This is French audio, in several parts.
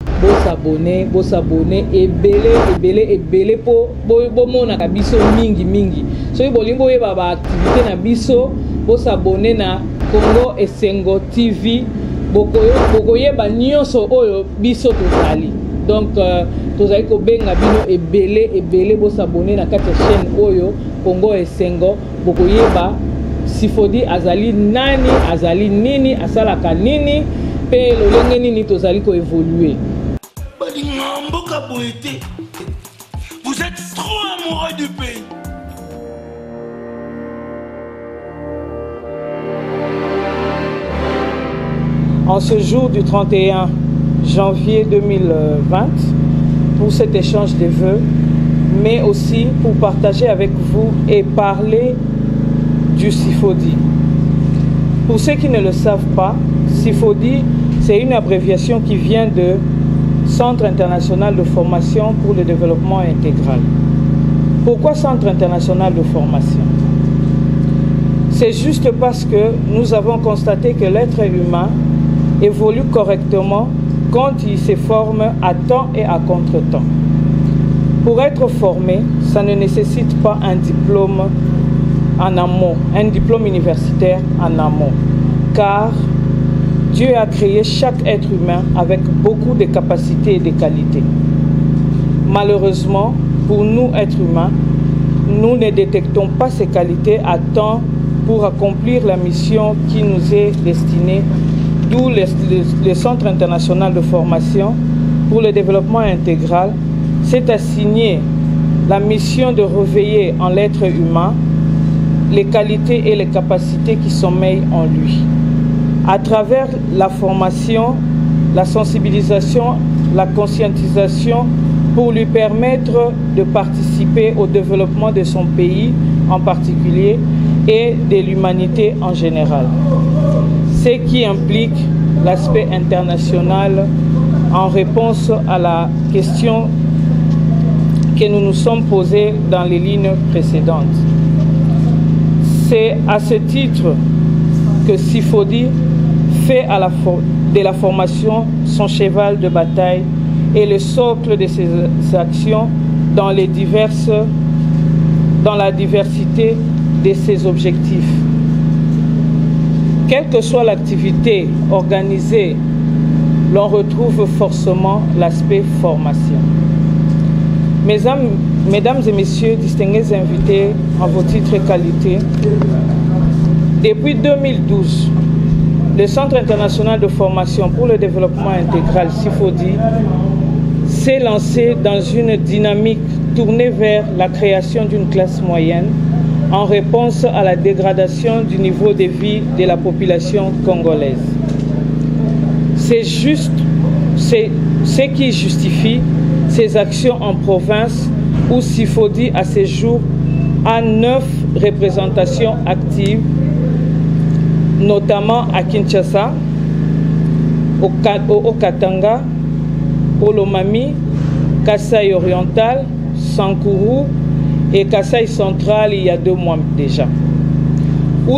Bo s'abonner ebele po mona ka biso mingi. So bolingo yeba ba activité na biso, bo s'abonner na Congo Esengo TV. Boko yeba nyonso oyo biso tozali. Donc tozali ko benga bino ebele bo s'abonner na kati chaîne oyo Congo Esengo. Boko yeba Sifodi azali nani, azali nini, asalaka nini, pe lolenge nini tozali ko évoluer. Vous êtes trop amoureux du pays. En ce jour du 31 janvier 2020, pour cet échange de vœux, mais aussi pour partager avec vous et parler du Sifodi. Pour ceux qui ne le savent pas, Sifodi, c'est une abréviation qui vient de Centre international de formation pour le développement intégral. Pourquoi Centre international de formation? C'est juste parce que nous avons constaté que l'être humain évolue correctement quand il se forme à temps et à contre-temps. Pour être formé, ça ne nécessite pas un diplôme en amont, un diplôme universitaire en amont, car Dieu a créé chaque être humain avec beaucoup de capacités et de qualités. Malheureusement, pour nous, êtres humains, nous ne détectons pas ces qualités à temps pour accomplir la mission qui nous est destinée, d'où le Centre international de formation pour le développement intégral s'est assigné la mission de réveiller en l'être humain les qualités et les capacités qui sommeillent en lui. À travers la formation, la sensibilisation, la conscientisation pour lui permettre de participer au développement de son pays en particulier et de l'humanité en général. Ce qui implique l'aspect international en réponse à la question que nous nous sommes posées dans les lignes précédentes. C'est à ce titre que Sifodi fait de la formation son cheval de bataille et le socle de ses actions dans la diversité de ses objectifs. Quelle que soit l'activité organisée, l'on retrouve forcément l'aspect formation. Mesdames et messieurs, distingués invités en vos titres et qualités, depuis 2012, le Centre international de formation pour le développement intégral Sifodi s'est lancé dans une dynamique tournée vers la création d'une classe moyenne en réponse à la dégradation du niveau de vie de la population congolaise. C'est ce qui justifie ces actions en province où Sifodi à ce jour a 9 représentations actives, notamment à Kinshasa, au Katanga, au Lomami, Kasaï oriental, Sankuru et Kasaï central il y a 2 mois déjà. Où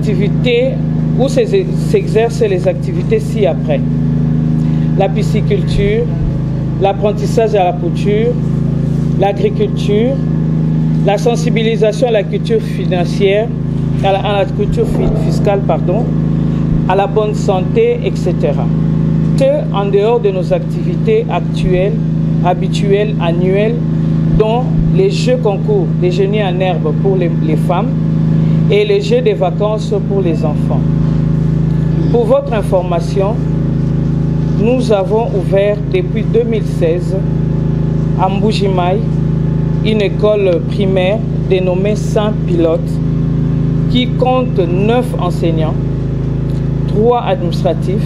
s'exercent les activités ci-après. La pisciculture, l'apprentissage à la couture, l'agriculture, la sensibilisation à la culture financière, à la culture fiscale, pardon, à la bonne santé, etc. En dehors de nos activités actuelles, habituelles, annuelles, dont les jeux concours des génies en herbe pour les femmes et les jeux de vacances pour les enfants. Pour votre information, nous avons ouvert depuis 2016 à Mbujimaï une école primaire dénommée Saint-Pilote qui compte 9 enseignants, 3 administratifs,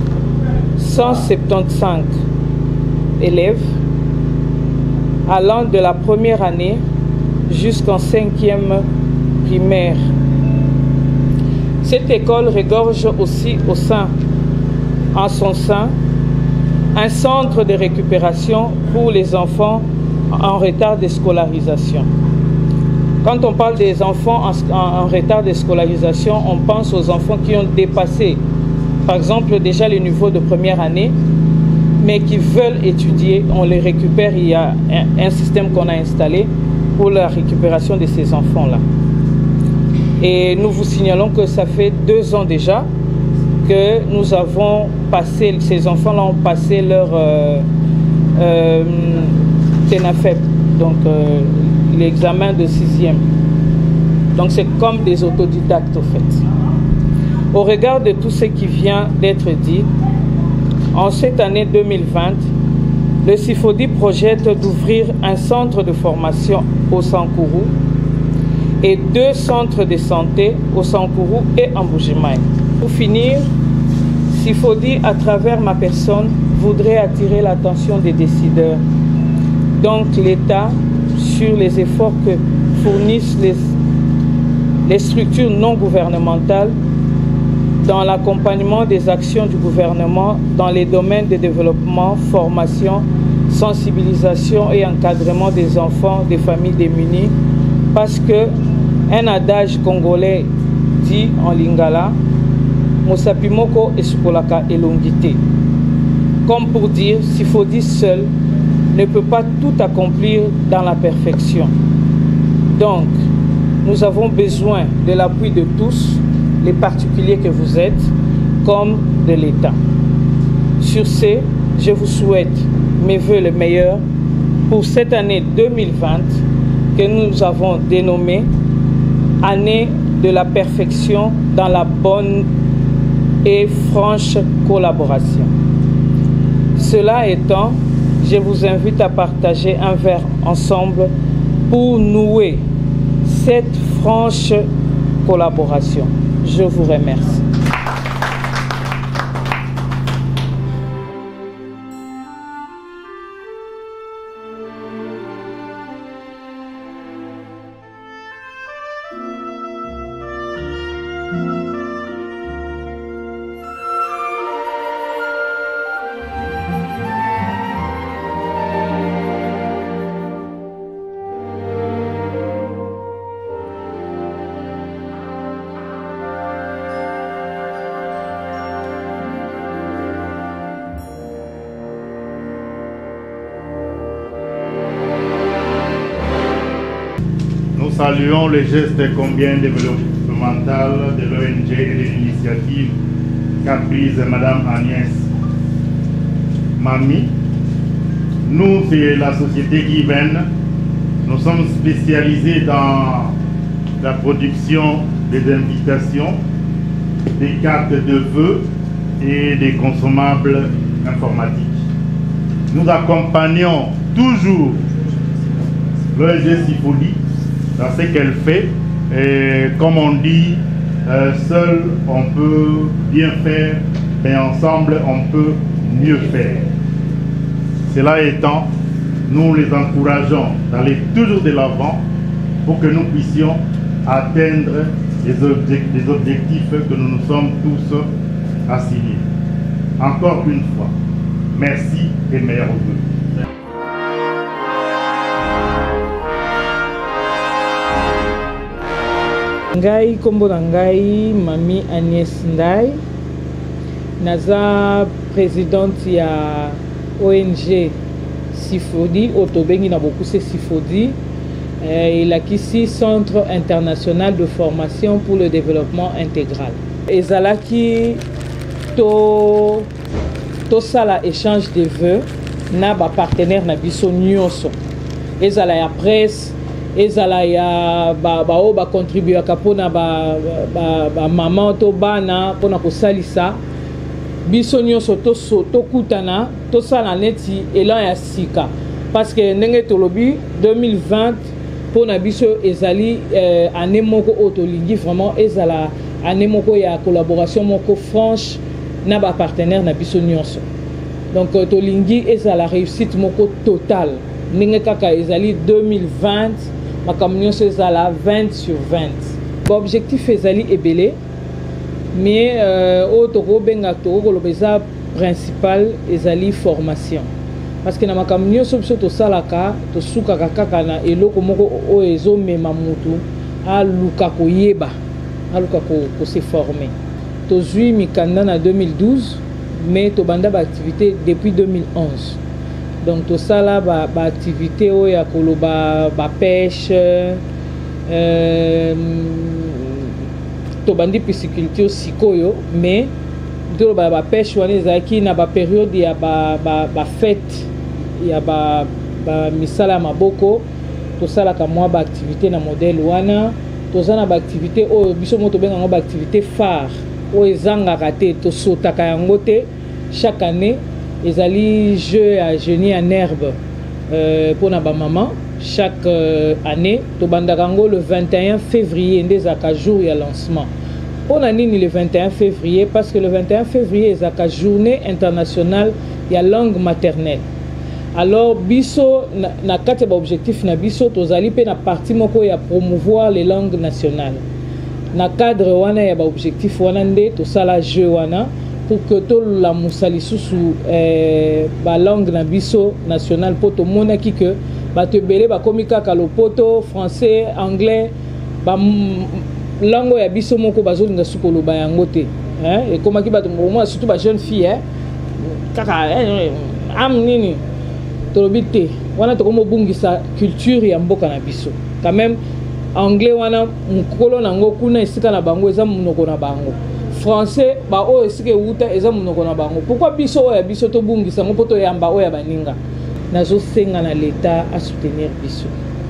175 élèves allant de la première année jusqu'en 5e primaire. Cette école regorge aussi en son sein un centre de récupération pour les enfants en retard de scolarisation. Quand on parle des enfants en retard de scolarisation, on pense aux enfants qui ont dépassé, par exemple, déjà le niveau de première année mais qui veulent étudier, on les récupère. Il y a un système qu'on a installé pour la récupération de ces enfants-là. Et nous vous signalons que ça fait 2 ans déjà que nous avons passé, ces enfants-là ont passé leur TENAFEP, donc l'examen de 6e. Donc c'est comme des autodidactes au fait. Au regard de tout ce qui vient d'être dit, en cette année 2020, le CIFODI projette d'ouvrir un centre de formation au Sankourou et 2 centres de santé au Sankourou et en Bujimaï. Pour finir, CIFODI, à travers ma personne, voudrait attirer l'attention des décideurs, donc l'État, sur les efforts que fournissent les structures non gouvernementales dans l'accompagnement des actions du gouvernement dans les domaines de développement, formation, sensibilisation et encadrement des enfants des familles démunies, parce que un adage congolais dit en lingala, Mosapimoko esukolaka elongité. Comme pour dire, CIFODI seul ne peut pas tout accomplir dans la perfection. Donc, nous avons besoin de l'appui de tous, les particuliers que vous êtes, comme de l'État. Sur ce, je vous souhaite mes voeux les meilleurs pour cette année 2020 que nous avons dénommée année de la perfection dans la bonne et franche collaboration. Cela étant, je vous invite à partager un verre ensemble pour nouer cette franche collaboration. Je vous remercie. Nous saluons les gestes combien développementaux de l'ONG et de l'initiative qu'a prise Madame Agnès Mami. Nous, c'est la société Given. Nous sommes spécialisés dans la production des invitations, des cartes de vœux et des consommables informatiques. Nous accompagnons toujours l'ONG CIFODI dans ce qu'elle fait, et comme on dit, seul on peut bien faire, mais ensemble on peut mieux faire. Cela étant, nous les encourageons d'aller toujours de l'avant pour que nous puissions atteindre les objectifs que nous nous sommes tous assignés. Encore une fois, merci et meilleurs vœux. Ngai kombo na ngai Mami Agnès Ndai, naza présidente ya ONG CIFODI, otobengi na bokuse CIFODI, elakisi Centre international de formation pour le développement intégral. Ezalaki to sala échange de vœux na ba partenaire na biso nyonso. Ezala ya presse, ezala ya ba contribuer kapona ba maman to bana pona ko salisa biso nyonso to kutana to sala neti elan ya sika, parce que ndenge tolobi 2020 pona biso ezali année moko otolingi vraiment ezala année moko ya collaboration moko franche na ba partenaire na biso nyonso. Donc tolingi ezala réussite moko totale ndenge kaka ezali 2020 ma camion c'est à la 20 sur 20. L'objectif est d'aller ébélé, mais au toko benga toko le beza principal est d'aller formation. Parce que na ma camion c'est to salaka to suka kaka na eloko moko o ezo mema mutu a luka ko yeba a luka ko se former. To zui mikanda na 2012 mais tobanda ba activité depuis 2011. Donc tout ça là ba activité ya koloba ba pêche tobandi pisciculture sikoyo, mais to ba pêche wana ezaki na ba période ya ba fête ya ba misala maboko to sala ka mwa ba activité na modèle wana to zana ba activité o biso moto benga ba activité phare o ezanga raté to sotaka yango te chaque année ezali jeu à génie en herbe pour na ba maman chaque année to bandakango le 21 février ndezaka jour ya lancement. On a nini le 21 février parce que le 21 février ezaka journée internationale ya langue maternelle. Alors biso na kati ba objectif na biso tozali pe na partie moko ya promouvoir les langues nationales. Na cadre wana ya ba objectif wana nde to sala jeu wana pour que to la musali susu ba langue na biso nationale po to monaki que ba te belé ba komika ka lopoto français anglais ba langue ya biso moko bazolinga sukolo ba yango te et komaki ba to moi surtout ba jeune fille kaka am nini tolobite wana to komo bungisa culture ya mboka na biso quand même anglais wana mukolo nango kuna esika na bango eza munoko na bango français ba o esika uta eza munoko na bango pourquoi biso ya biso to bungisa ngo poto yamba o ya baninga nazo senga na l'état à soutenir biso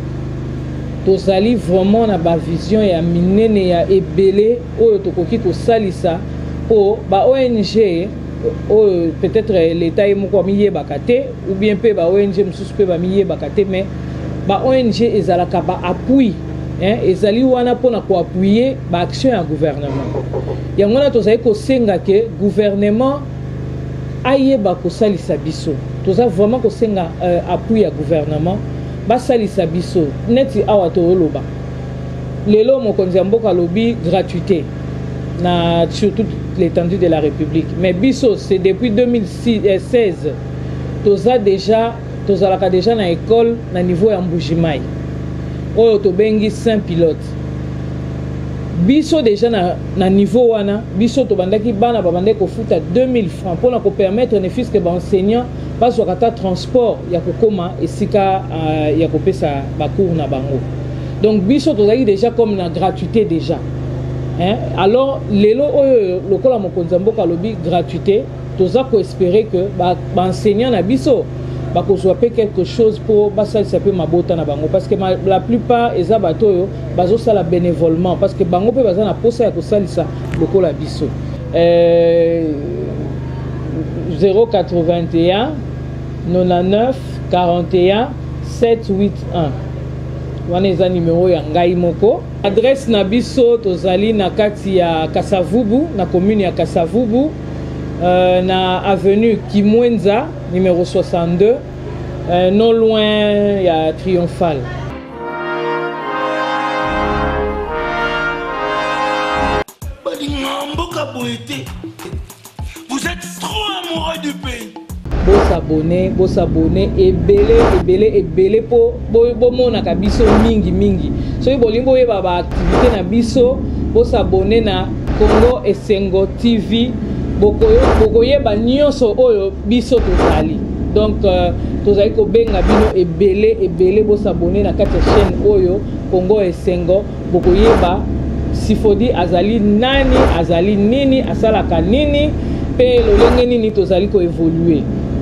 tozali vraiment na ba vision ya minene ya ebele oyo tokoki kosalisa po ba ONG peut-être l'état est moko miye bakate ou bien pe ba ONG mususu pe ba miye bakate mais ba ONG ezalaka ba appui ezali wana pona ko appuyer ba action ya gouvernement yango na tozali ko senga ke gouvernement ayeba ko salisa biso toza vraiment ko senga appui ya gouvernement ba salisa biso neti awa to loba lelo mokonzi ya mboka lobi gratuité na sur toute l'étendue de la République. Mais biso c'est depuis 2016 toza déjà na école na niveau ya Mbujimai oyo to bengi Saint-Pilote biso déjà na niveau wana biso to bandaki bana babande ko futa 2000 francs pour ko permettre ne fils que ba enseignant pas wakata transport ya kokoma esika ya kopesa ba cours na bango. Donc biso tozaki déjà comme na gratuité déjà. Alors lelo oyo lokola mokonzi mboka lobi gratuité toza ko espérer que ba enseignant na biso ba ko soit quelque chose pour ba ça s'appelle mabota na bango parce que la plupart eza bato yo bazo sala bénévolement parce que bango pe baza na posa ya ko salisa lokola biso 081 99 41 781 wana eza numéro ya ngai moko. Adresse na biso tozali na kati ya Kasavubu na commune ya Kasavubu na avenue Kimwenza numéro 62 non loin ya Triomphal. Vous êtes trop amoureux du pays. Bos abonner ebele po mona ka biso mingi soki bolingo yeba ba activité na biso bos abonner na Congo Esengo TV bokoyeba nyonso oyo biso tozali donc tozali ko benga bino ebele bos abonner na kati chaîne oyo Congo Esengo bokoyeba Sifodi azali nani azali nini asalaka nini pe lolenge nini tozali ko évoluer